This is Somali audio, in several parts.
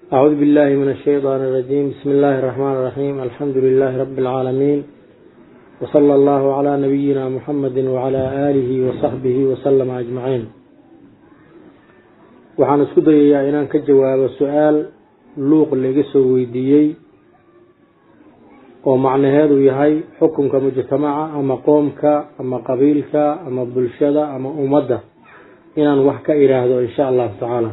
أعوذ بالله من الشيطان الرجيم. بسم الله الرحمن الرحيم. الحمد لله رب العالمين، وصلى الله على نبينا محمد وعلى آله وصحبه وسلم أجمعين. waxaan isku dayayaa inaan ka jawaabo su'aal luuq laga soo weydiiyay oo macnaheedu yahay xukunka mujtamaca ama qoomka ama qabiilka ama bulshada ama ummadda inaan wax ka iraahdo insha Allah ta'ala.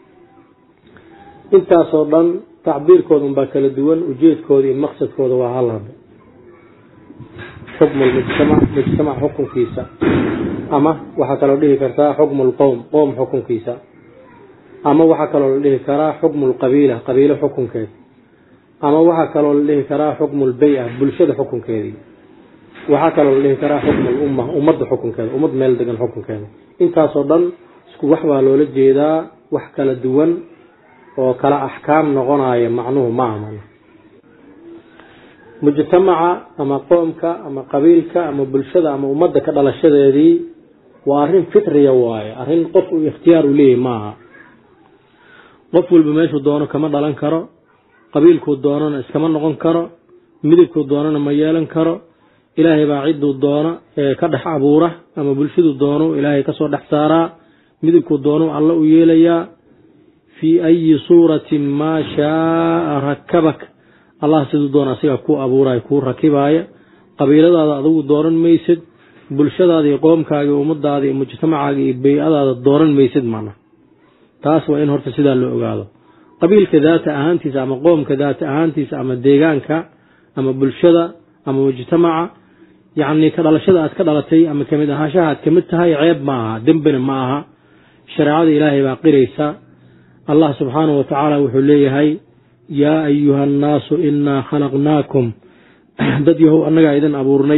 intaas oo dhan tacbiirkoodu baa kala duwan, ujeedkooda iyo maqsadkooda waa hal hab. حكم المجتمع حكم كيسا، أما وحكى له كرتا حكم القوم قوم حكم كيسا، أما وحكى له كرا حكم القبيلة قبيلة حكم كذي، أما وحكى له كرا حكم البيئة بلشة حكم كذي، وحكى له كرا حكم الأمة أمد حكم كذي، أمد مالدقن حكم كذي. إنت صدّن سكو وحوى لولد جيدا وحكى الدول وكلا أحكام نغناية معنوه معمل. مجتمع أما قومك أما قبيلك أما بلشدة أما أمدك على الشدة دي وأرين فطرية واي أرين قفوا اختيار ليه معها قفوا البماش ودونه كمان دلان كرا قبيلك ودونه كمان نغن كرا مدك ودونه ميالا كرا إلهي بعيد ودونه كدح عبورة أما بلشد ودونه إلهي كسر دحسارا مدك ودونه الله ويليا في أي صورة ما شاء ركبك الله sidoo doona asiga ku abuuray ku rakibaya qabiiladaada adigu dooran maysid, bulshadaada iyo qoomkaaga iyo ummadaada iyo mujtamacaaga iyo bay'adaada dooran maysid maana. taas waa in horta sida loo ogaado. qabiilka daata ahaantiisa ama qoomka daata ahaantiisa ama deegaanka ama bulshada ama mujtamaca yaani ka dhalashada aad ka dhalatay ama kamid ahaanshaha aad kamid tahay ceeb ma aha, dambina ma aha. shariicada Ilaahay baa qiraysa. Allah subhanahu wa ta'ala wuxuu leeyahay يا أيها الناس إنا خلقناكم دديه أنك إذن أبورني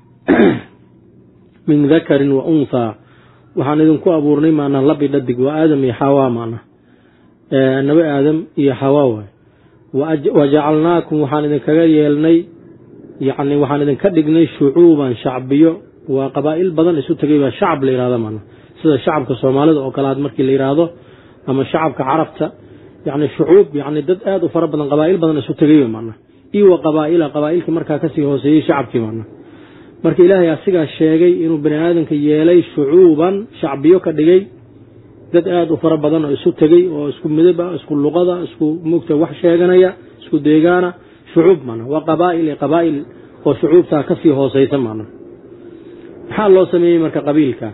من ذكر وأنثى وحان إذن كو أبورني معنا لبي ددك وآدم يحاوى معنا النبي آدم يحاوى وجعلناكم وحان إذن كغير يلني يعني وحان إذن كدقني شعوبا شعبية وقبائل بدن إسو تقيبا شعب لإرادة معنا سيدا شعب كصومالي وكالات مركي لإرادة أما شعب كعرفته يعني شعوب يعني ضد آد وفربنا قبائل بدنا شو تجيب معنا إيوه قبائل كمركا كسي هو سي شعب كمان مرك إلهي أسيق الشيء إنه بني آدم كيالي شعوبا شعبيو كدجي ضد آد وفربنا شو تجي واسكو مذبة اسكو اللغة اسكو مكتب وحش جنايا اسكو ديجانا شعوب معنا قبائل وشعوب كسي هو سي معنا حال الله سميه مرك قبيلك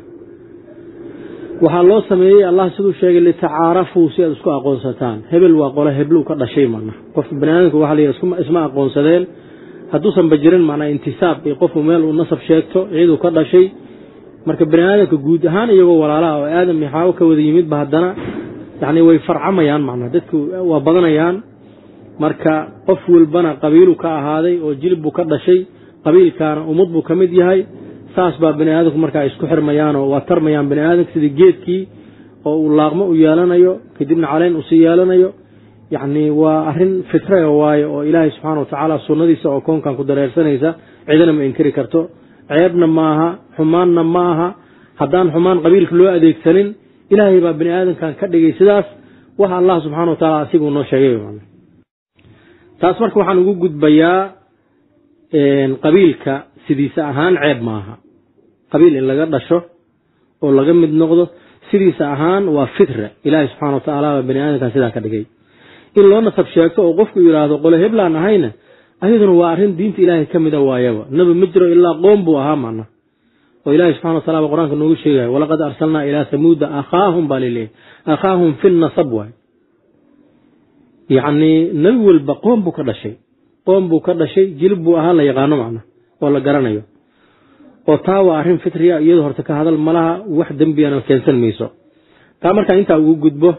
waxaa loo sameeyay Allah sidoo sheegay li tacaarafu si aad isku aqoonsataan hebel waa qolo heblu ka dhashay marna qof banaanku waxa la yiraahdo isma aqoonsadeen haduusan bajirin macna intisaab ee qof meel uu nasab sheegto ciidu ka dhashay marka banaanka guud ahaan iyagoo walaalaha oo aadam yaxaawo ka wada yimid ba hadana yani way farcamayaan macna dadku waa badanayaan marka qof walbana qabiilu ka ahaaday oo jilib ka dhashay qabiilkaana umad buu kamid yahay saas baa bani'aadamku marka isku xirmayaan oo waa tarmayaan bani'aadamka sidii geedkii oo uu laaqmo u yeelanayo kadibna caleen u sii yeelanayo yani waa arin fitra waaye oo Ilaahay subhanahu wa ta'ala sunnadiisa oo koonkan ku dareersanaysa cidina ma inkiri karto. ceebna maaha, xumaanna maaha. haddaan xumaan qabiilka loo adeegsanin Ilaahay baa bani'aadamkan ka dhigay sidaas waxa Allah subhanahu wa ta'ala asigu noo sheegay. taas marka waxaan ugu gudbayaa qabiilka sidiisa ahaan ceeb maaha. qabiil in laga dhasho oo laga mid noqdo sidiisa ahaan waa fitra. Ilaahay subhanahu wa ta'ala bani'aadamka sidaa ka dhigay. in loo nasab sheegto oo qofku yiraahdo qolo heblaan ahayna ayaduna waa arin diinta Ilaahay kamid ah waayaba. nabi majro ilaa qoom buu ahaa maana. oo Ilaahay subhanahu wa ta'ala quraanka noogu sheegay walaqad arsalna ila samud akhaahum balilay akhaahum fi an-nasab wa yani nabi walba qoom buu ka dhashay jilib buu ahaa la yaqaano maana oo la garanayo oo taa waa arin fitriya iyadoo horta ka hadal malaha wax dambiyana keensan mayso. taa marka inta ugu gudbo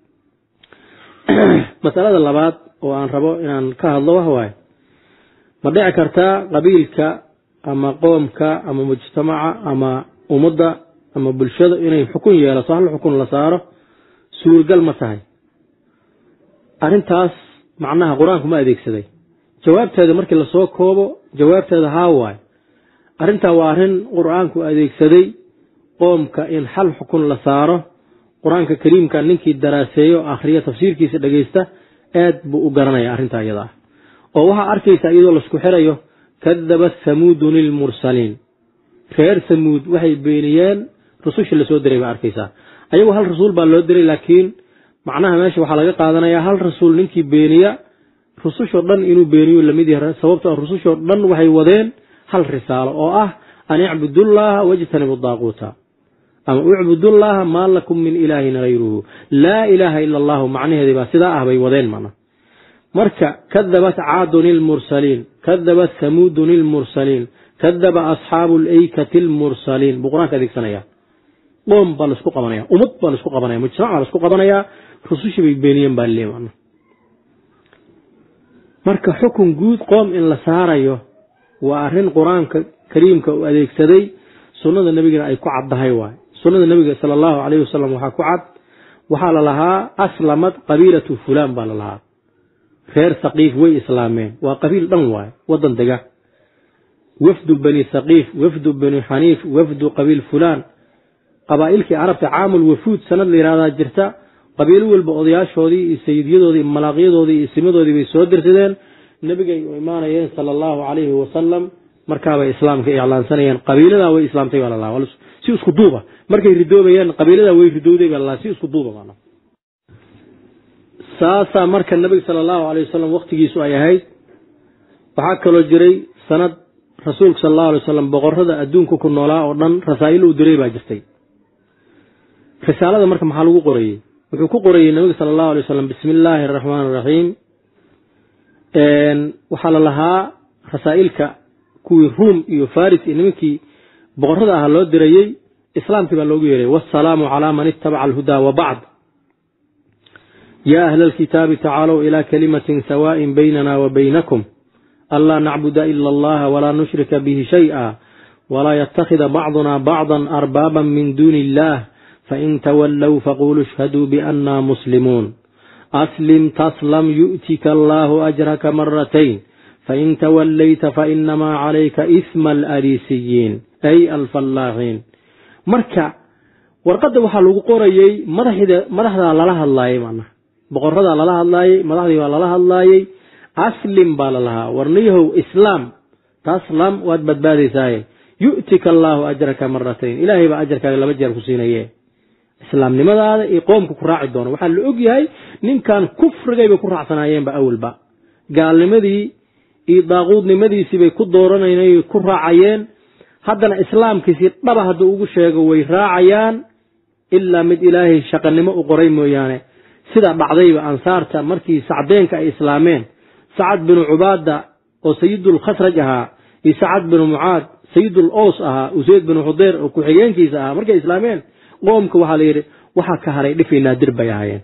masalada labaad oo aan rabo inaan ka hadlo waxa waaye ma dhici kartaa qabiilka ama qoomka ama mujtamaca ama ummadda ama bulshada inay xukun yeelato hal xukun la saaro suurgal ma tahay? arintaas macnaha quraanku ma adeegsaday. jawaabteeda markii la soo koobo jawaabteeda haa waay. arinta waa arin quraanku adeegsaday qoomka in hal xukun la saaro. quraanka kariimka ninkii daraaseeyo akhriya tafsiirkiisa dhageysta aad buu u garanaya arrinta iyada oo waxa arkaysa iyadoo la isku xirayo kadaba thamuudun lilmursaliin reer thamuud waxay beeniyeen rususha la soo diray ba arkaysa ayagu hal rasuul baa loo diray laakiin macnaha meesha waxa laga qaadanayaa hal rasuul ninkii beeniya rususho dhan inuu beeniyo lamid yahay sababtoo rususho dhan waxay wadeen hal risaalo oo ah an i'budullaha wajtanibu ad-daaquta ama i'budullaha ma lakum min ilaahin ghayruhu la ilaha illa allah macnaheedu baa sida ah bay wadeen marka kadabat aadun al-mursaliin kadabat thamudun al-mursaliin kadaba ashabul aykati al-mursaliin quraanka adeegsanaya qoom baa la isku qabanaya ummad baa la isku qabanaya mujtamac la isku qabanaya rusushii bay beeniyeen baa leeyahay marka xukun guud qoom in la saarayo waa arin quraanka kariimka uu adeegsaday sunnada nabigana ay ku caddahay waay sunnada nabiga sallallahu alayhi wasallam waxa ku cad waxa la lahaa aslamat qabiilatu fulan baa la lahaa reer saqiif way islaameen waa qabiil dhan waay wadan daga wafdu bani saqiif wafdu bani hanif wafdu qabiil fulan qabaa'ilkii arabta caamul wafuud sanad la yiraahdaa jirta qabiil walba odayaashoodii iyo sayidyadoodii malaaqyadoodii iyo simadoodii bay soo dirsadeen nabiga ay iimaanayeen sallallahu alayhi wasallam markaa bay islaamka iclaansanayeen qabiilada way islaamtay wala la si isku duuba markay ridoobayeen qabiilada way ridowday wala si isku duuba maana saasa marka nabiga sallallahu alayhi wasallam waqtigiisu ay ahayd waxa kala jiray sanad rasuulka sallallahu alayhi wasallam boqorada adduunka ku noolaa oo dhan rasaa'il uu diray baa jirtay risaalada marka maxaa lagu qorayay wuxuu ku qorayay nabiga sallallahu alayhi wasallam bismillaahir rahmaanir rahiim waxa la lahaa rasaa'ilka kuwii Ruum iyo Faris iyo nimankii boqorada ah loo dirayay islaamkii baa loogu yeeray wassalaamu ala man ittaba'a al-huda wa ba'd ya ahla al-kitabi ta'alu ila kalimatin sawa'in baynana wa baynakum alla na'budu illa Allah wa la nushrika bihi shay'a wa la yattakhidha ba'duna ba'dan arbaban min dunillah fa in tawallaw faqulu ashhadu bi anna muslimun aslim taslam yu'tika Allahu ajraka marratayn فإن توليت فإنما عليك إثم الأريسيين أي الفلاحين مركع ورقد waxaa lagu qorayay madaxda lala hadlaayay maana boqorada lala hadlaayay madaxda lala hadlaayay aslim baa lalaha warniyow islaam taslam wad badbaadaysaay yu'tika Allahu ajraka marratayn ilaahay ba ajrkaaga laba jeer ku siinayay islaamnimadaada ee qoomku ku raaci doono waxa la og yahay ninkan kufrigayba ku raacsanaayeen ba awalba gaalnimadii iyo daaqudnimadiisii bay ku dooranayeen ku raacayeen haddana islaamkiisii dhaba hadda ugu sheego way raacayaan ilaa mid ilaahay shaqanimo u qoray mooyaane sida dhacdayba ansaarta markii sacdeenka ay islaameen sacad bin ubaada oo sayidul khasraj ahaa iyo sacad bin muaad sayidul aws ahaa usayd bin hudayr oo ku xigeenkiisa ahaa markay islaameen qoomka waxa la yiri waxa ka haray dhif naadir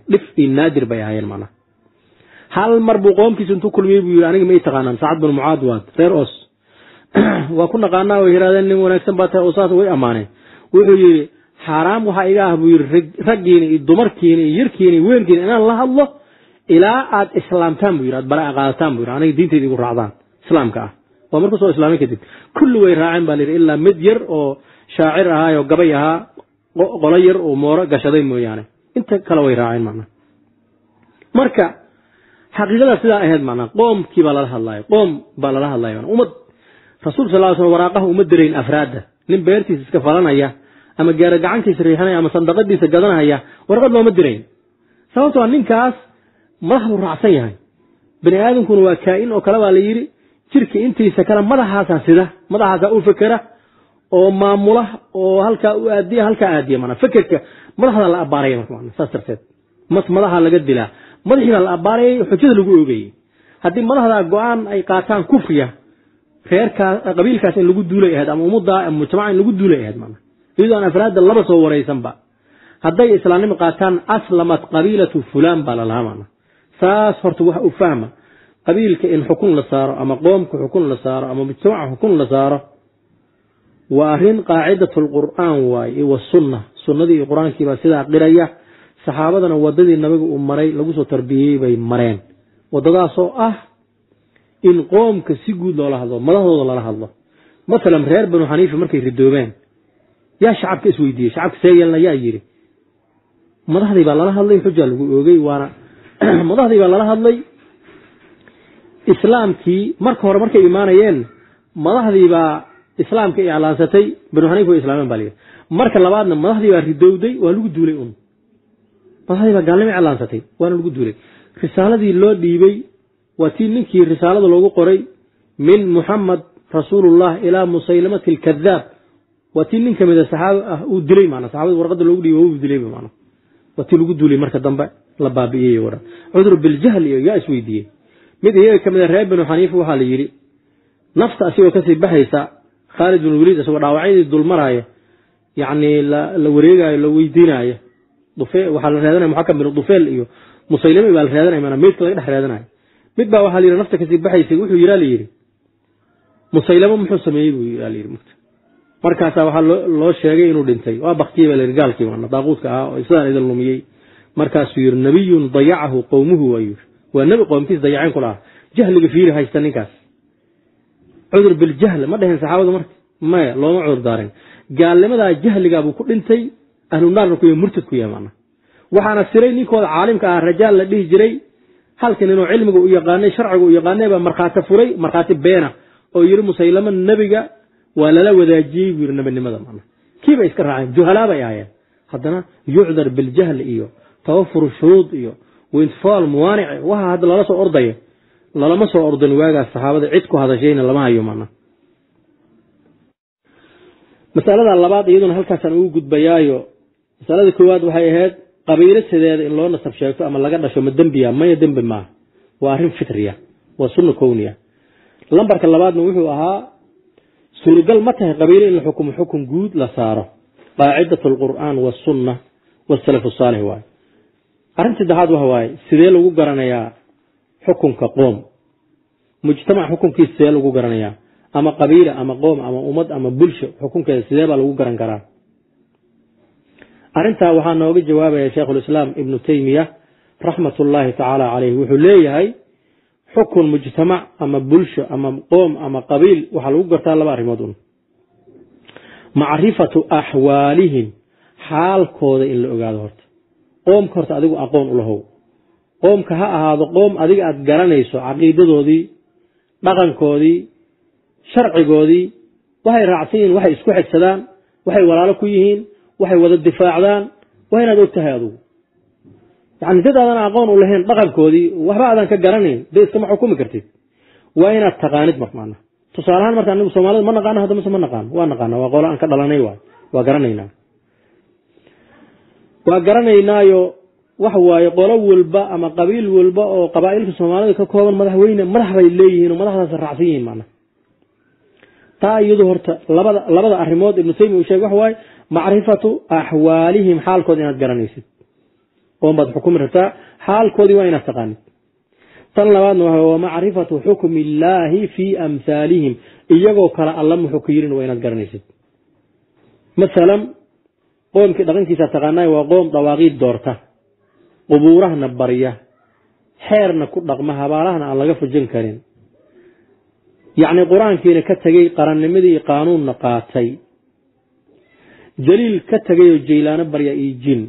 bay ahaayeen maana hal mar buu qoomkiisu intuu kulmiyay buu yiri aniga ma taqaanaan sacad bin muaad waa reer os waa ku naqaanaa oo yiraahdeen nin wanaagsan baa tahay oo saas way amaaneen wuxuu yiri xaraam waxa iga ah buu yiri raggiina iyo dumarkiina iyo yirkiina iyo weelkiina inaan la hadlo ilaa aad islaamtaan buu yiri aad bara qaadataan buu yiri aniga diinteeda igu raacdaan islaamka ah waa markuu soo islaamay kadib kullu way raaceen baa yiri ilaa mid yar oo shaacir ahaa oo gabay ahaa qolo yar oo mooro gashaday mooyaane inta kale way raaceen macna marka xaqiiqada sida ahayd macna qoomkii baa lala hadlaayay qoom baa lala hadlaayay ummad rasuulka sallallahu alayhi wasallam waraaqaha uma direyn afraada nin beertiisa iska falanaya ama gaar gacantiisa riixanaya ama sandaqadiisa gadanaya warqad looma direyn sababtoo ninkaas madaxu raacsan yahay bani aadamkuna waa kaa'in oo kala baa la yiri jirka intiisa kala madaxaasa u fikira oo maamula oo halka u aadiya mana fikirka madaxda la abaaray markaa saas tarteed madaxa laga dilaa madaxina la abaaray xujada lagu oogay hadii madaxda go'aan ay qaataan kufriya reerka qabiilkaas in lagu duulay ahayd ama ummadda ama mujtamaca in lagu duulay ahayd mana iyadoo afraad laba soo wareysan ba haday islaamnimo qaataan aslamat qabiilatu fulan bala lahamana saas horta waxa u fahma qabiilka in xukun la saaro ama qoomka xukun la saaro ama mujtamaca xukun la saaro وأرين قاعدة القرآن والسنة سنة القرآن كيف سيدا قرية صحابتنا ودد النبي أمري لقصوا تربيه بي مرين وددا سو إن قوم كسيقود الله الله ملحظ الله الله مثلا رير بنو حنيفة مركي ردوبين يا شعب كسويدي شعب سيئلنا يا يري ملحظ الله الله يحجى لقوغي وانا madaxdii baa lala hadlay islaamkii marka hore markay iimaanayeen madaxdii baa islaamka iclaansatay banu xaniifa oo islaameen baa marka labaadna madaxdii baa ridowday waa lagu duulay madaxdii baa gaalnimo iclaansatay waana lagu duulay risaaladii loo dhiibay waa tii ninkii risaalada loogu qoray min muxamed rasuulullah ilaa musaylamati alkadaab waa tii nin kamid saxaaba uu dilay maana saxaabada warqada loogu dhiibay uu dilay maana waa tii lagu duulay marka dambe la baabiyay wara cudur bil jahl iyo yaa isweydiiyay mid iyaga kamid reer banu xaniifa waxa la yiri nafta asigoo ka sii baxaysa Khalid bin Walid asagoo dhaawacay dul maraya yaani la wareegayo la weydiinayo dufee waxa la raadinay muxakam bin dufeel iyo musaylima baa la raadinay maana meedka laga dhex raadinay mid baa waxa la yiri nafta ka sii baxaysay wuxuu yiri musaylima muxuu sameeyay buu yiri markaas waxa loo sheegay inuu dhintay waa baqtiyay la rigaalkii waana daaqudka ah oo islaan idin lumiyay markaas yiri nabiyun dayacahu qawmuhu wayur waa nabi qoomkiis dayaceen kula jahliga fiir haysta ninkaas cudur bil jahl ma dhahin saxaabadu markii ma looma cudur daarin gaalnimada jahliga buu ku dhintay ahlu naar ku murtad ku yaamaana waxaana siray ninkooda caalimka ah rajaal la dhihi jiray halkan inuu cilmiga u yaqaanay sharciga u yaqaanay ba marxaata furay marxaati beena oo yiri musaylama nabiga waa la wadaajiyay wiir nabinimada maana kiiba iska raacay juhalaaba yaayeen haddana yu'dar bil jahl iyo tawafur shuruud iyo وانتفاع الموانع وهذا لا سو أرضيه لا ما سو أرضن واجع الصحابة عدكو هذا شيء لما هي يومنا مسألة على بعض أيضا هل كان وجود بيايو مسألة كواد وهي هاد قبيلة سداد إن الله نصف شيء أما لقى شو مدن بيا ما يدن بما وارهم فطرية وسنة كونية لمبرك على بعض نوحوها سورقل متى قبيلة الحكم حكم جود لصاره قاعدة القرآن والسنة والسلف الصالح واي أرنت دهاد وهواي سيدل وجرنايا حكم كقوم مجتمع حكم كيس سيدل وجرنايا أما قبيلة أما قوم أما أمد أما بلش حكم كيس سيدل وجرن كرا أرنت وحنا وجد جواب يا شيخ الإسلام ابن تيمية رحمة الله تعالى عليه وحليه هاي حكم مجتمع أما بلش أما قوم أما قبيل وحلو جرت الله بارمدون معرفة أحوالهم حال كود إلا أجادهرت قوم كرت أديك أقوم له قوم كها هذا قوم أديك أتجرنيسو عقيدة دودي مغن كودي شرع كودي وهي رعسين وهي إسكوح السلام وهي ولا كويهين وهي وذا الدفاع ذان وهي ندوت هذا يعني تدا أنا أقوم لهن مغن كودي وهذا كجرنين ده استمع حكومة كرتي وين التقانيد مقمنا تصارهن مرة أنه سومالي ما نقانا هذا مسمى نقان ونقانا وقول أنك دلاني وقرنينا وقرنينايو وحواي قولو والبا أما قبيل والبا أو قبائل في الصومالية ككوابا مدحوين مدحبا إليهين ومدحبا سرعسيين معنا تا يظهر لبدا أرمود ابن تيمية وشيء وحواي معرفة أحوالهم حال كودين أتقرنيسي قوم بعد حكومة رتا حال كودي وين استقاني طلبان وهو معرفة حكم الله في أمثالهم إيجو كلا الله محكيرين وين أتقرنيسي مثلا قوم كده كيسا تغناي وقوم طواغيت دورته قبوره نبريه حيرنا كل رقمها بالهنا على قف الجنكرين يعني قرآن كينا كتجي قرن مدي قانون نقاطي جليل كتجي الجيلان بريا الجن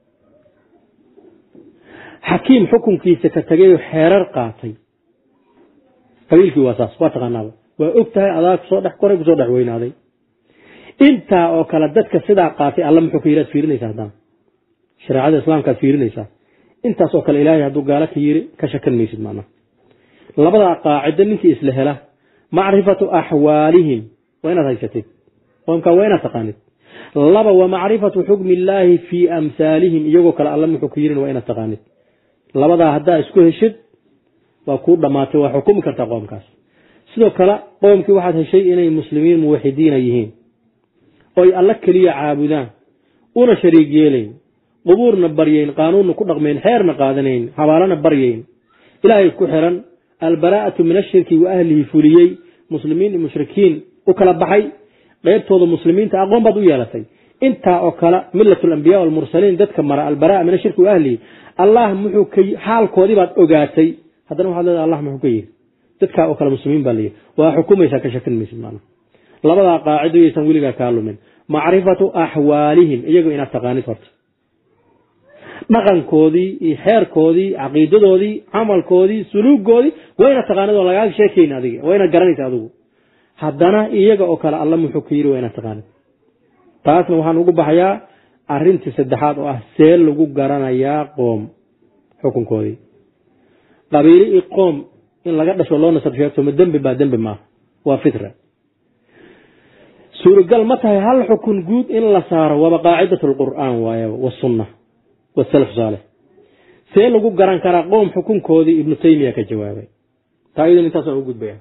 حكيم حكم كيسا كتجي حرر قاطي قبيل في واساس واتغناه وأكتها أذاك صدق قريب صدق وين هذا انت او kala dadka sida qaatay alla muxuu kiira fiirinaysa hadan shariicada islaamka fiirinaysa intaas oo kale ilaahay haduu gaala ka yiri ka shakan meesid maana labada qaacida ninkii isla hela macrifatu ahwaalihim wa ina haysatay qomka wayna taqaanid laba wa macrifatu hukmi illaahi fi amsalihim iyagoo kale alla muxuu kiirin wa ina taqaanid labada hadaa isku heshid waa ku dhamaatay waa xukum karta qomkaas sidoo kale qomkii waxaad heshay inay muslimiin muwaxidiin yihiin oy alla kaliya caabudaan una shariig yeelayn qubuurna baryeyn qaanuunna ku dhaqmeen xeerna qaadanayn xawaalana baryeyn ilaahay ku xiran albaraa'atu min ash-shirki wa ahlihi fuliyay muslimiin mushrikiin u kala baxay qaybtooda muslimiinta aqoon bad u yeelatay inta oo kala millatul anbiya wal mursaliin dadka mara albaraa'a min ash-shirki wa ahlihi allah muxuu ka xaalkoodii baad ogaatay haddana waxa leedahay allah muxuu ka yiri dadka oo kala muslimiin baa leeyahay waa xukumaysa ka shakin meesmaan labada qaacido aysan wiliga ka lumin macrifatu ahwaalihim iyagu ina taqaanid horta dhaqankoodii iyo xeerkoodii caqiidadoodii camalkoodii suluugoodii wayna taqaanid oo lagaa sheekayn adiga wayna garanaysaa adigu haddana iyaga oo kale alla muxuu ku yiri wayna taqaanid taasna waxaan ugu baxayaa arrintii saddexaad oo ah see lagu garanayaa qoom xukunkoodii qabiili iyo qoom in laga dhasho loo nasab sheegto ma dembi baa dembi maaha waa fitra suuragal ma tahay hal xukun guud in la saaro waba qaacidatu alqur'aan waaye wasunna wasalaf saalih see lagu garan karaa qoom xukunkoodii ibnu taymiya ka jawaabay taayidan intaas aan u gudbaya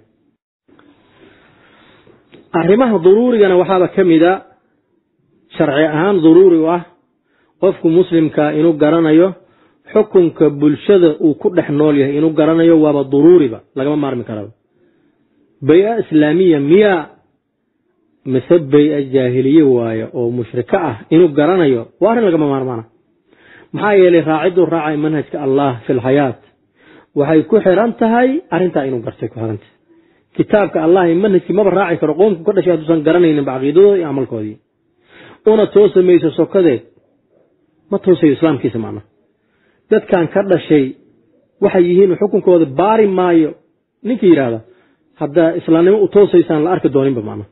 arrimaha daruurigana waxaaba ka mida sharci ahaan daruuri u ah qofku muslimka inuu garanayo xukunka bulshada uu ku dhex nool yahay inuu garanayo waaba daruuriba lagama maarmi karo bay'a islaamiya miya mise bay'a jaahiliye waaye oo mushrika ah inuu garanayo waa arrin lagama maarmaana maxaa yeelay raacidu raacay manhajka allah fi lxayaat waxay ku xiran tahay arrintaa inuu gartay ku xiranta kitaabka allah manhajkii maba raaci karo qoomku ka dhashay hadduusan garanaynin caqiidadooda iyo camalkoodii una toosamayso sokadeed ma toosayo islaamkiisa macna dadkan ka dhashay waxay yihiin xukunkooda baari maayo ninkii yidhaahda hadda islaamnimo u toosaysaan la arki dooninba macna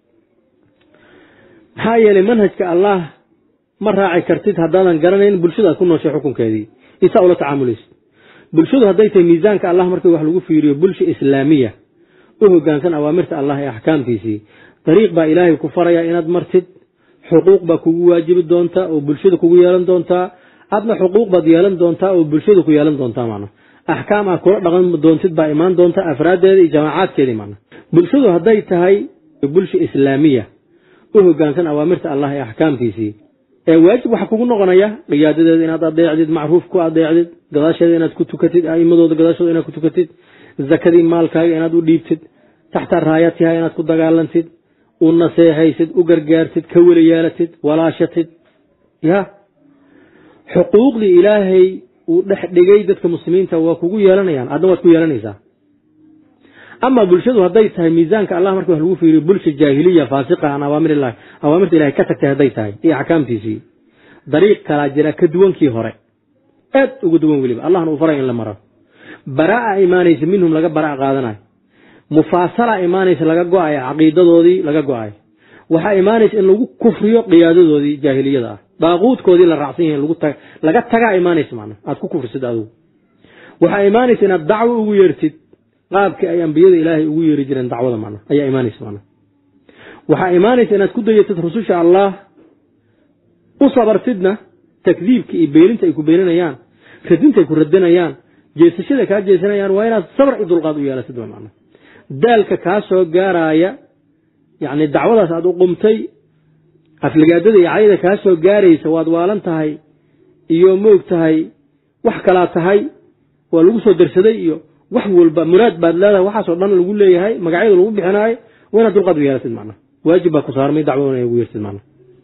maxaa yeelay manhajka allah ma raaci kartid haddaadan garanayn bulshada aad ku nooshay xukunkeedii isaa ula tacaamulaysid bulshadu hadday tahay miisaanka allah markii wax lagu fiiriyo bulsha islaamiya u hoggaansan awaamirta allah ee axkaamtiisii dariiq baa ilaahay ku farayaa inaad martid xuquuq baa kugu waajibi doontaa oo bulshada kugu yeelan doontaa adna xuquuq baad yeelan doontaa oo bulshada ku yeelan doontaa macna axkaam aad kula dhaqan doontid baa imaan doonta afraaddeeda iyo jamaacaadkeedii macna bulshadu hadday tahay bulsha islaamiya u hoggaansan awaamirta allah ee axkaamtiisii ee waajib waxa kugu noqonaya qiyaadadeeda inaad adeecdid macruuf ku adeecdid gadaasheeda inaad ku tukatid a'imadooda gadaashooda inaad ku tukatid zakadii maalkaaga inaad u dhiibtid taxta raayatiha inaad ku dagaalantid u naseexaysid u gargaartid ka weli yeelatid walaashatid ya xuquuqdii ilaahay uu dhex dhigay dadka muslimiinta waa kugu yeelanayaan adna waad ku yeelanaysaa ama bulshadu hadday tahay miisaanka allah markii wax lagu fiiriyo bulsha jaahiliya faasiqa aan awaamirta ilahay ka tagtay hadday tahay iyo axkaamtiisii dariiq kalaa jira ka duwankii hore aad ugu duwan weliba allahna uu faray in la maro baraa'a imaanaysa minhum laga baraa'a qaadanayo mufaasala imaanaysa laga go'ayo caqiidadoodii laga go'ayo waxaa imaanaysa in lagu kufriyo qiyaadadoodii jaahiliyada ah daaquudkoodii la raacsan yahay laga tagaa imaanaysa macna aad ku kufrisid adigu waxaa imaanaysa inaad dacwo ugu yeertid qaabkii ay ambiyada ilaahay ugu yeeri jireen dacwada macna ayaa imaanaysa macna waxaa imaanaysa inaad ku dayatid rususha allah u sabartidna takdiibka iyo beeninta ay ku beeninayaan radinta ay ku radinayaan jeesashada kaa jeesanayaan waa inaad sabar iyo dulqaad u yeelatid waa macna daalka kaa soo gaaraya yacni dacwadaas aad u qumtay afligaadada iyo cayda kaa soo gaaraysa waad waalan tahay iyo moog tahay wax kalaa tahay waa lagu soo darsaday iyo wax walba muraad baad leedahay waxaasoo dhan lagu leeyahay magacyada lagu bixinaayo waa inaad dulqaad u yeelatid macna waajib baa ku saarmay dacwadana ay ugu yeertid macna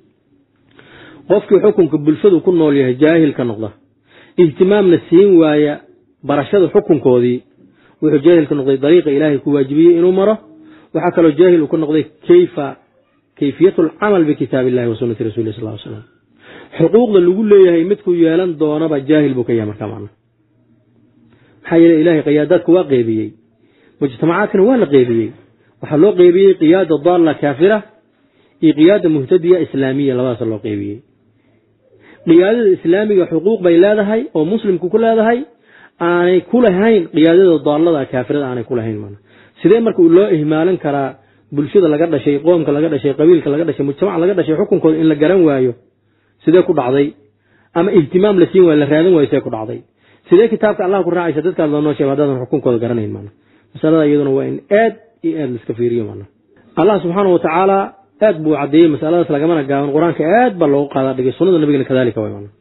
qofkii xukunka bulshadu ku nool yahay jaahil ka noqda ihtimaamna siin waaya barashada xukunkoodii wuxuu jaahil ka noqday dariiqa ilaahay ku waajibiyey inuu maro waxaa kaloo jaahil uu ka noqday kayfiyatu alcamal bikitaab illahi wa sunnati rasulihi sal ly slam xuquuqda lagu leeyahay midkuu yeelan doonaba jaahil buu ka yahay markaa macna maxaa yeele ilaahay qiyaadaadku waa qeybiyey mujtamacaadkana waa la qeybiyey waxaa loo qeybiyey qiyaada daalla kaafira iyo qiyaada muhtadiya islaamiya labadaas loo qeybiyey qiyaadada islaamiga xuquuq bay leedahay oo muslimku ku leedahay aanay ku lahayn qiyaadada daallada kaafirada aanay ku lahayn mana sidee marka loo ihmaalan karaa bulshada laga dhashay qoomka laga dhashay qabiilka laga dhashay mujtamac laga dhashay xukunkooda in la garan waayo sidee ku dhacday ama ihtimaam la siin waayo la raadin waayo sidee ku dhacday sidee kitaabka allah ku raacaysa dadkaad loo noo sheego haddaadan xukunkooda garanayn mana masalada iyaduna waa in aad iyo aad laiska fiiriyo mana allah subxaanahu watacaala aad buu caddeeyey masaladaas lagamana gaaban qur-aanka aad baa loogu qaadaa dhigay sunnada nabigana kadalika way mana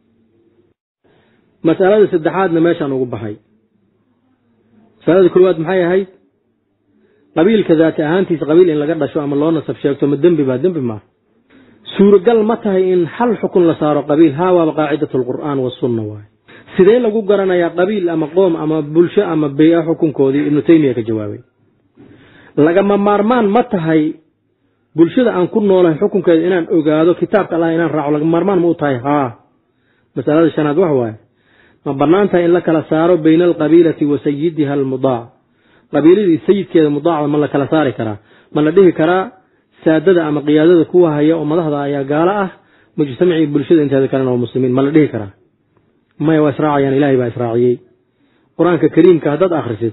masalada saddexaadna meeshaan ugu baxay masalada koowaad maxay ahayd qabiilka daati ahaantiisa qabiil in laga dhasho ama loo nasab sheegto ma dembi baa dembi maaha suuragal ma tahay in hal xukun la saaro qabiil haa waaba qaacidatu alqur'aan wasunna waaye sidee lagu garanayaa qabiil ama qoom ama bulsho ama bey-a xukunkoodii ibnu taymiya ka jawaabay lagama maarmaan ma tahay bulshada aan ku noolahay xukunkeeda inaan ogaado kitaabka allah inaan raaco lagama maarmaan ma u tahay haa مسألة الشناد وحوة ما بنانتها إن لك لسار بين القبيلة وسيدها المضاع قبيلة السيد كذا مضاع ما لك لسار كرا ما لديه كرا سادة أما قيادة كوها هي ومضحضة يا قالة مجتمعي بالشدة انت هذا كانوا المسلمين ما لديه كرا ما هو إسراعي يعني إلهي بإسراعي قرآن كريم كهدد آخر ست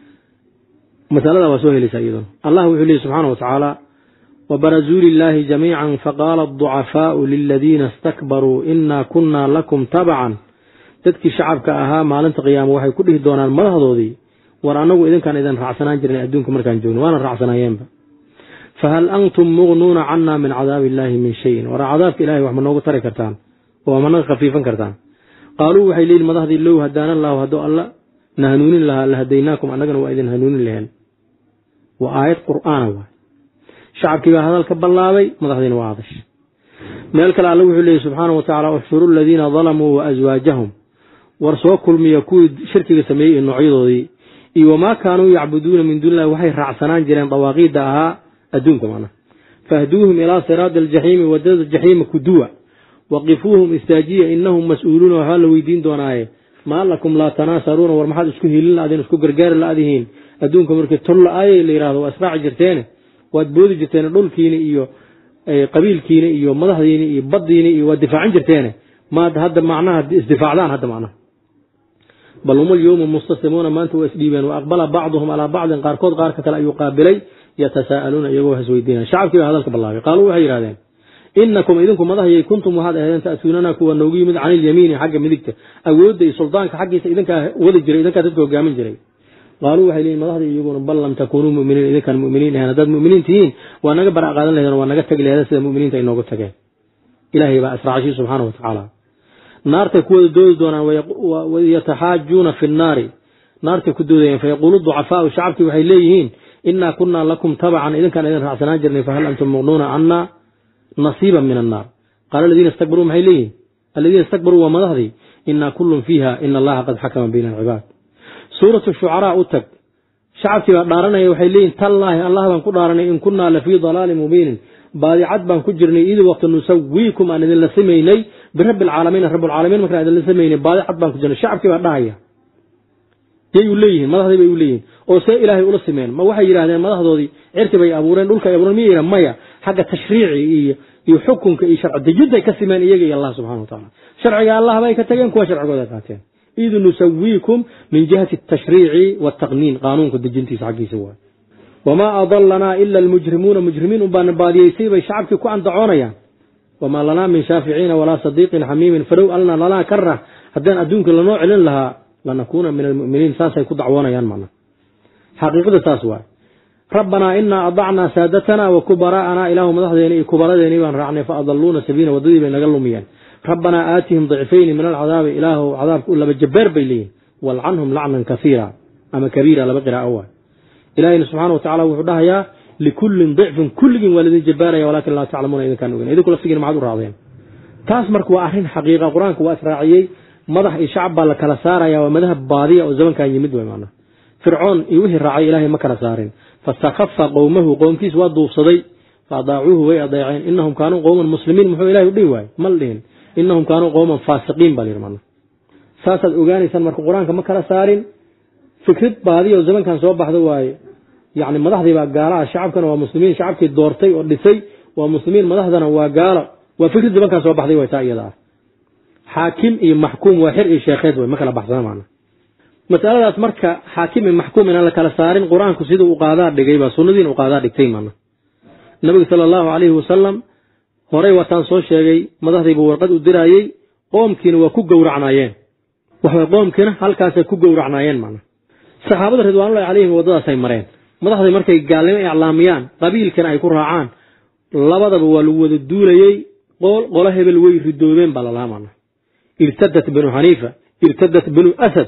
مسألة وسوه لسيدا الله يقول سبحانه وتعالى وبرزوا لله جميعا فقال الضعفاء للذين استكبروا إنا كنا لكم تبعا تدكي شعبك أها ما لن تقيام وحي كله دونا المرهضو دي ورانو إذن كان إذن رعسنان جرني أدونكم مركان جون وانا رعسنا ينبا فهل أنتم مغنون عنا من عذاب الله من شيء ورا عذاب إلهي وحمد نوغو تري كرتان ومن خفيفا كرتان قالوا وحي ليل مضهدي اللو هدانا الله وهدو الله نهنون لها لهديناكم أننا وإذن هنون لهن وآية قرآن شعب كبا هذا الكبلاوي مضهدين واضح مالك الله عليه سبحانه وتعالى احشروا الذين ظلموا وأزواجهم ورسوا كل ما يكون شركة سميه النوعيض دي وما كانوا يعبدون من دون الله وحي رعسنان جرين طواغيد داها أدونكم أنا فاهدوهم إلى صراط الجحيم ودد الجحيم كدوة وقفوهم استاجية إنهم مسؤولون وحال ويدين دوناي ما لكم لا تناصرون ورمحاد اسكو هيلين لأدين اسكو قرقار لأدين أدونكم مركز طول آية اللي يراهدوا أسراع جرتين وادبود جرتين دول كيني إيو قبيل كيني إيو مضحديني إيو بديني إيو ودفاعين جرتين ما هذا معناها ازدفاعدان هذا معناه بل هم اليوم مستسلمون ما أنتوا أسليبا وأقبل بعضهم على بعض قاركود قاركة لا يقابلي يتساءلون يجوه سويدين شعب كيف هذا الكبلاوي قالوا هي هذين إنكم إذنكم مضى كنتم وهذا تأتوننا كوا النوجي عن اليمين حق مدكته أود سلطانك حق إذنك ولد جري إذنك تدكوا جامن جري قالوا هي مضى يقولون بل لم تكونوا مؤمنين إذا كانوا مؤمنين هنا ضد مؤمنين تين وأنا قبر قادن لهنا وأنا قتك لهذا سيد مؤمنين تين نوقت تجاه إلهي بقى أسرع شيء سبحانه وتعالى نار تكون دول دونا ويتحاجون في النار نار تكون دول فيقولوا الضعفاء وشعبك وحي ليهين إنا كنا لكم تبعا إذا كان إذن رعسنا جرني فهل أنتم مغنون عنا نصيبا من النار قال الذين استكبروا محيلين الذين استكبروا ومضهدي إنا كل فيها إن الله قد حكم بين العباد سورة الشعراء أتك شعبك دارنا يوحيلين تالله الله بان دارنا إن كنا لفي ضلال مبين بعد عد بان كجرني إذ وقت نسويكم أن إذن لسميني برب العالمين رب العالمين مكان إذن لسميني بعد عد بان كجرني شعبك دارنا يوليين مضهدي بيوليين oo say ilaahay ula sameeyeen ma waxay yiraahdeen madaxdoodii cirti bay abuureen dhulka ay abuureen miyay maya xagga tashriici iyo xukunka iyo sharci dejinta ka sameeyeen iyaga iyo Allah subhanahu wa ta'ala sharciga Allah bay ka tageen kuwa sharcigooda qaateen idu nusawiikum min jihati at-tashriici wa at-taqniin qaanuunka dejintiisa xaqiisa waa wama adallana illa al-mujrimun mujrimin baan baadiyeysay bay shacabki ku andacoonayaan wama lana min shafi'ina wala sadiqin hamimin falaw alna lana karra hadan adduunka la noo celin laha lanakuna min al-mu'minin saasay ku dacwoonayaan macna حقيقة تاسوا ربنا إنا أضعنا سادتنا وكبراءنا إلههم مدحدين كبراء وان رعنا فأضلونا سبينا وضدي بين قلوا ميان ربنا آتهم ضعفين من العذاب إله عذاب كل بجبار بيلين والعنهم لعنا كثيرا أما كبيرا لبقرا أول إلهي سبحانه وتعالى وحدها يا لكل ضعف كل ولد جبارا ولكن لا تعلمون إذا كانوا إذا كل سجن معذور راضين تاسمرك وآخرين حقيقة قرآنك وأسرائيل مدح الشعب لك لسارة يا ومذهب باضية وزمن كان يمد ومعنى فرعون يوهي الرعي إلهي مكر سارين فاستخف قومه قوم كيس وادوا صدي فأضاعوه ويأضيعين إنهم كانوا قوما مسلمين محو إلهي بيواي ملين إنهم كانوا قوما فاسقين باليرمان ساسد أغاني سنمرك قرآن كمكر سارين فكرة باضية وزمن كان صوب بحضواي يعني مدحدي بقالا الشعب كانوا مسلمين شعب كي دورتي ودسي ومسلمين مدحدنا وقالا وفكرة زمن كان صوب بحضواي تأييدا حاكم محكوم وحر شيخات ومكلا بحثنا معنا مسألة مركة حاكم محكوم من الله كلا سارين قرآن كسيد وقاضاء دقيبة سندين وقاضاء دكتين معنا النبي صلى الله عليه وسلم هوري وطان صوش يجي مدحدي بورقد الدرايي قوم كانوا وكو قورعنايين وحوى قوم كنا هل كاسا كو قورعنايين معنا صحابة رضوان الله عليهم وضاء سيمرين مدحدي مركة قالين إعلاميان قبيل كان يكون راعان لبضا بوالوود الدوليي قوله بالوي في الدوبين بالله معنا ارتدت بنو حنيفة ارتدت بنو أسد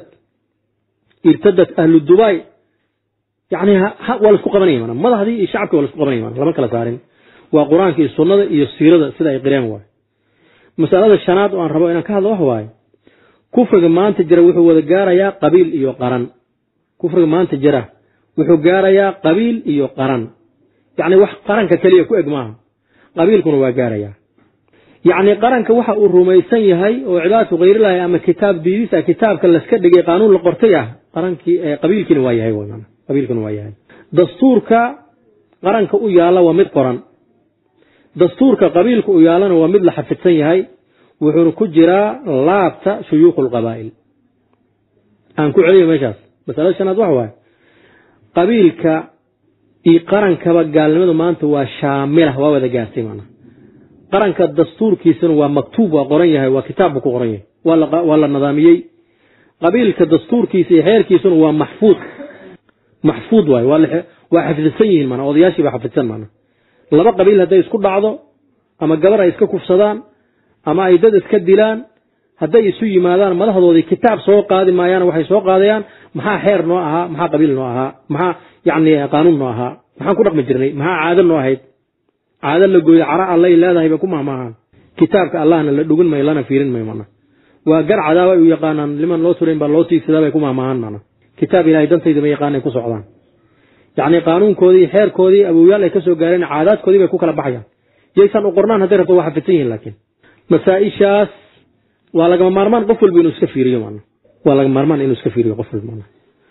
ارتدت أهل الدبي يعني ولا سوق بني معنا ما هذه الشعب ولا سوق بني معنا لما كلا سارين وقرآن في السنة يسير سيدا يقرأ واي مسألة الشناد وأن ربنا كهذا واي كفر ما أنت جرى وحو وذجارة يا قبيل إيو قرن كفر ما أنت جرى وحو جارة يا قبيل إيو قرن يعني وح قرن كتليه كو إجماع قبيل كونوا وجارة يا يعني قرنك وحا الروميسان يهي وعبادة غير الله أما كتاب ديديسا كتاب كالسكد دي قانون لقرطية قرنك قبيلك نوايا هي قبيلك نوايا هي دستورك قرنك أيالا ومد قرن دستورك قبيلك أيالا ومد لحفتسان يهي وحركو جرا لابتا شيوخ القبائل أنكو عليه مجاز بس ألا شناد وحوه قبيلك إي قرنك بقال لماذا ما أنت وشامله ووذا قاسي معنا قرنك الدستور كيسن ومكتوب وقرنيه وكتاب قرنيه ولا نظاميي قبيلك الدستور كيسي حير كيسن محفوظ واي وحفظ السيين معنا وضياشي بحفظتن معنا لبا قبيل هدا يسكو بعضه أما قبر يسكو كفصدان أما أيداد اسكدلان هدا يسو يمادان مدحدودي كتاب سو قادي مايان waxay soo qaadayaan maxaa xeer noo aha maxaa qabiil noo aha maxaa yaani qaanuun noo aha maxaan ku dhaqmi jirnay maxaa caado noo ahayd caado la gooyo cara Allah ilaahay ba ku maamahan kitaabka Allahna la dhugun may lana fiirin may mana waa gar cadaaba u yaqaanaan liman loo surin ba loo tiigsadaa bay ku maamahan mana kitaab ilaahay dantayda ma yaqaanay ku socdaan yaani qaanuunkoodii xeerkoodii abuuyaal ay ka soo gaareen caadaadkoodii bay ku kala baxayaan yeesan u qornaan haday rabto waxa fitan yihiin laakiin مسائشاس ولا جماعة مرمان قفل بينو سكفيريو معنا ولا جماعة مرمان إنو سكفيريو قفل معنا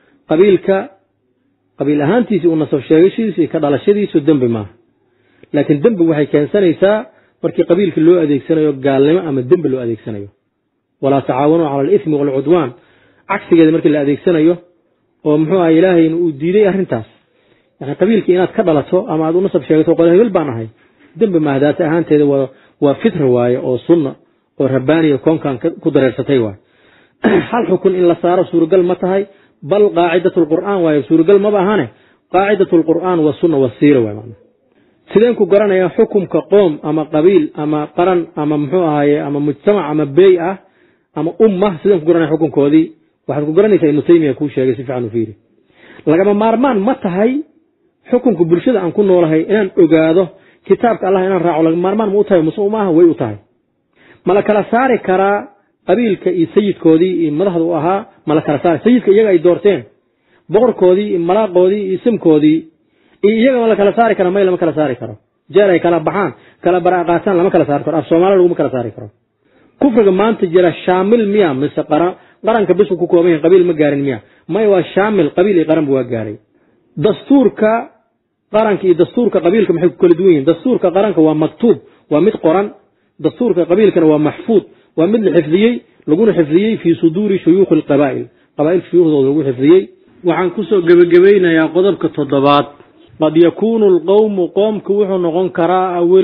قبيل أهانتيسي ونصف شايشيسي كذا على شديس والدم بما لكن الدم بوحي كان سنة يسا بركي قبيل كله أديك سنة قال لما أما الدم بلو أديك سنة ولا تعاونوا على الإثم والعدوان عكس كذا مركي اللي أديك سنة ومحوها إلهي وديدي أهنتاس يعني قبيل كينات كذا لسه أما عدو نصف شايشيسي وقالها يلبانا هاي الدم بما هذا أهانتي وفتر واي أو سنة أو رباني وكون كان كدر الستيوا هل حكون إلا صار سورة قل متهاي بل قاعدة القرآن واي سورة قل ما بهانه قاعدة القرآن والسنة والسيرة واي معنا سيدانكو قرآن يا حكم كقوم أما قبيل أما قرن أما محوها أما مجتمع أما بيئة أما أمة سيدانكو قرآن حكم كودي وحكو قرآن يسأل نسيمي يكون شيء يسيف عنه فيه لكن مارمان متهاي حكم كبرشدة أن كنا وراهي إن أجاده كتابك الله إن الرعو لك مرمان موتاي مسؤومها ويوتاي ملك الأساري كرا قبيل كي سيد كودي مدحض وها ملك الأساري سيد كي يجا دورتين بغر كودي ملاق كودي اسم كودي يجا ملك الأساري كرا ما يلا ملك الأساري كرا جاري كلا بحان كلا براء قاسان لما كلا ساري كرا الصومال لو ملك الأساري كرا كفر جمان تجرى شامل مياه مثل قرن كبسوا كوكومين قبيل مجارين مياه ما هو شامل قبيل قرن بوجاري دستور ك قرنك دستورك قبيلك محب كل دوين دستورك قرنك هو مكتوب ومد قرن دستورك قبيلك هو محفوظ ومد حفظيي لقون حفظيي في صدور شيوخ القبائل قبائل شيوخ لقون حفظيي وعن كسو جبينا يا قدر كتضبات قد يكون القوم قوم كوحو نغون كرا أول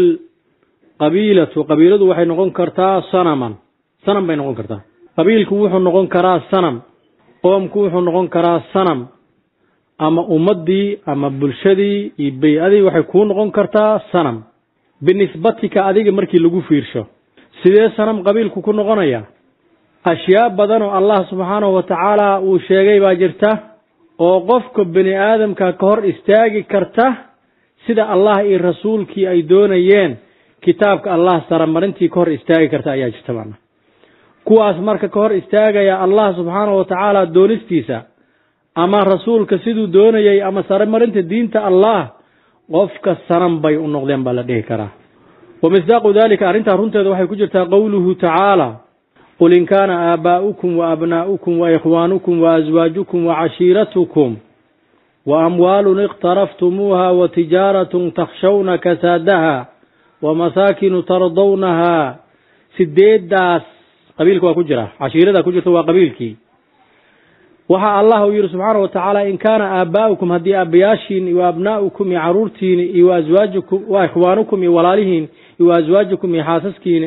قبيلة وقبيلة وحي نغون كرتا صنم بين نغون كرتا قبيل كوحو نغون كرا صنم قوم كوحو نغون كرا صنم أما أمدي أما بلشدي يبي أدي وحيكون غن كرتا سنم بالنسبة كأديك مركي لجو فيرشة سيد سنم قبيل كون غنيا أشياء بدنه الله سبحانه وتعالى وشيء باجرته وقفك بني آدم ككهر استاجي كرته سيد الله الرسول كي أيدون ين كتابك الله سرمرنتي كهر استاجي كرته يا جتمعنا كواس مرك كهر استاجي يا الله سبحانه وتعالى دونستيسا أما رسول كسيدو دونيي أما سرمرنت دينت الله قفك السرم بي النقدين بلده كرا ومصداق ذلك أرنت رنت وحي كجرتا قوله تعالى قل إن كان آباؤكم وأبناؤكم وإخوانكم وأزواجكم وعشيرتكم وأموال اقترفتموها وتجارة تخشون كسادها ومساكن ترضونها سديد داس قبيلك وكجرة عشيرتها كجرة وقبيلك وها الله يرى سبحانه وتعالى إن كان آباؤكم هدي أبياشين وأبناؤكم عرورتين وأزواجكم وإخوانكم ولالهين وأزواجكم حاسسكين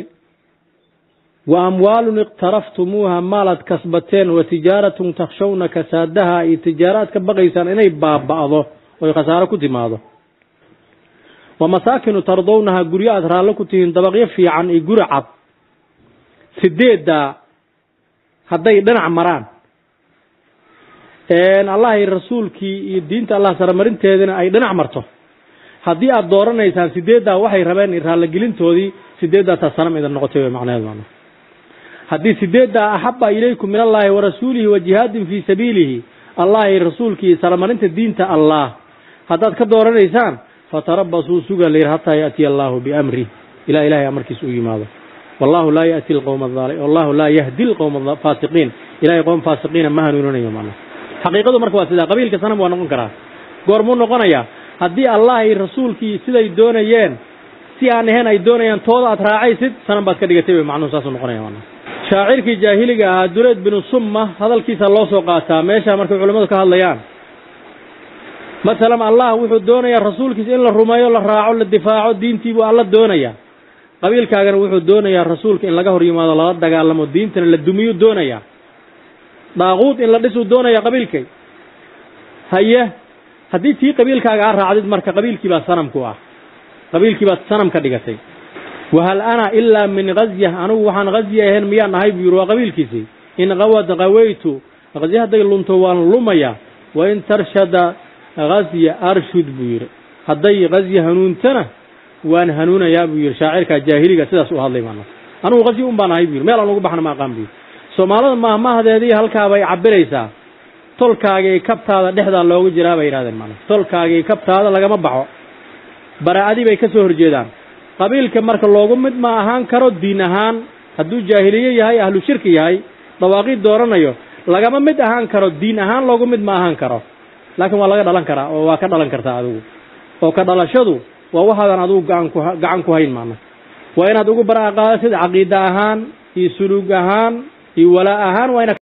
وأموال اقترفتموها مالت كسبتين وتجارة تخشون كسادها تجارات كبغيسان إني باب بعضه ويخسارك دماغه ومساكن ترضونها قريات رالكتين دبغي في عن قرعة سديد دا هدي دنع مران إن الله الرسول كي الدين الله سرمرين تهدنا أي دنع مرته هدي الدوران إنسان سديد دا وحي ربان إرهال جلين تودي سديد دا تصنم إذا نقطه معناه المعنى هدي سديد دا أحب إليكم من الله ورسوله وجهاد في سبيله الله الرسول كي سرمرين الدين تا الله هذا كدوران إنسان فتربصوا سوغا لير حتى يأتي الله بأمره إلى إله أمر كسوء ماذا والله لا يأتي القوم الظالمين والله لا يهدي القوم الفاسقين إلى قوم فاسقين ما هنونون يومنا حقيقة مركوا سيدا قبيل كسنة ونقول كرا قرمون نقنايا هدي الله الرسول كي سيدا يدونيين سيان هنا يدونيين توضع تراعي سيد سنة بعد كده يتبع معنو ساسو نقنايا يومنا شاعر كي جاهلي دريد بن الصمة هذا الكيس الله سوقاتا ماشى مركب علماء كهالليان مثلا الله وحد دونيا الرسول كي إلا الرماية ولا راعوا للدفاع الدين تيبوا الله دونيا قبيل كاغن وحد دونيا الرسول كي إن لقاه ريما الله دقا الله الدين تن للدميو دونيا ضاغوت إن لدسوا دونيا قبيل كي هيا هدي في قبيل كاغن عدد مركب قبيل كي بس سنم كوا قبيل كي بس سنم كدقتي وهل أنا إلا من غزية أنا وحن غزية هن ميان هاي بيروا قبيل كيسي إن غويت غزية هذا اللونتوان لوميا وإن ترشد غزية أرشد بير هدي غزية هنون تنا وأن هنون يا بير شاعر كجاهلي كسيدا سؤال الله معنا أنا غزية بان هاي بير ما لا نقول بحنا ما قام بي سومالا ما هذا هالكابي عبريسا تولكاجي كبت هذا دحدا لوجو جرابا يرادن معنا تولكاجي كبت هذا لقى ما بعه برادي بيكسر جيدان قبيل كمرك اللوجو مد ما أهان كرو دين أهان هدو جاهلية يهاي أهل الشرك يهاي طواقيت دورنا يو لقى ما مد أهان كرو دين أهان لوجو مد ما أهان كرو لكن والله دلان كرا وكذا دلان كرتا أدو وكذا دلشدو ووهذا أدو جعنكو هين معنا وين أدو برا قاسد عقيدة أهان يسلوك أهان يولا أهان وين